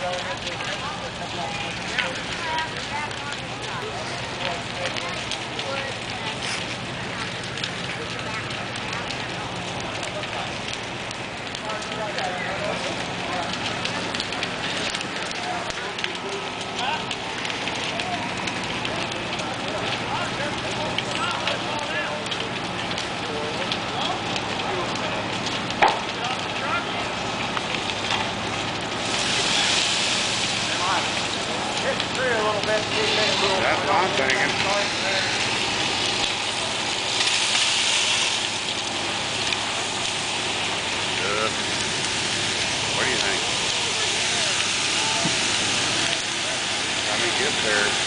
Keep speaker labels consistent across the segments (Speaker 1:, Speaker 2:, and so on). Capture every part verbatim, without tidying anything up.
Speaker 1: That's what I'm thinking. Uh, what do you think? How many gets there?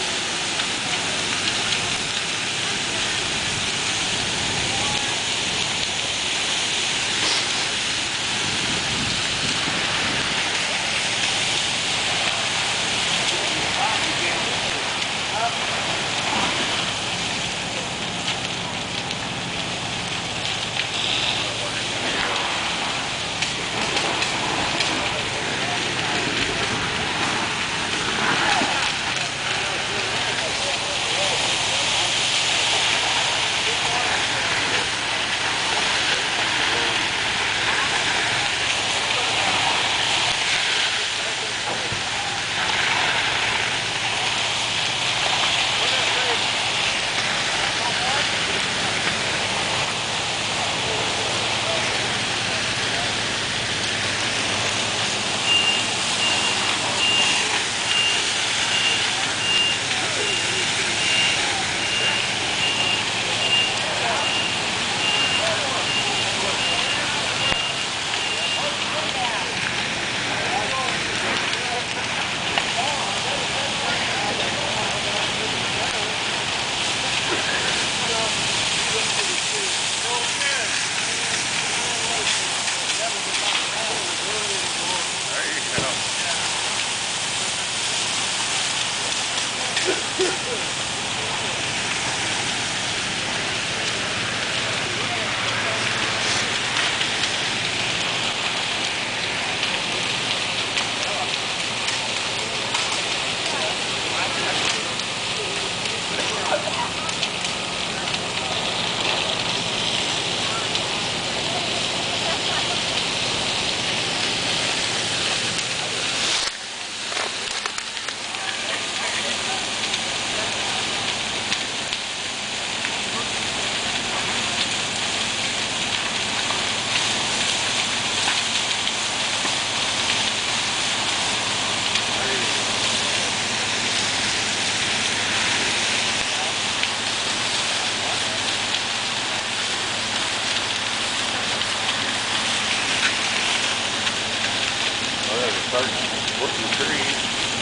Speaker 1: Start working the trees.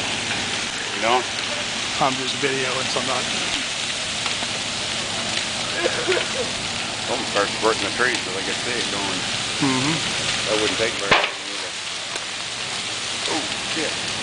Speaker 1: You know?
Speaker 2: I'm just videoing, so I'm not.
Speaker 1: I'm gonna start squirting the trees so they can see it going.
Speaker 2: Mm-hmm.
Speaker 1: That wouldn't take very long either. Oh, shit.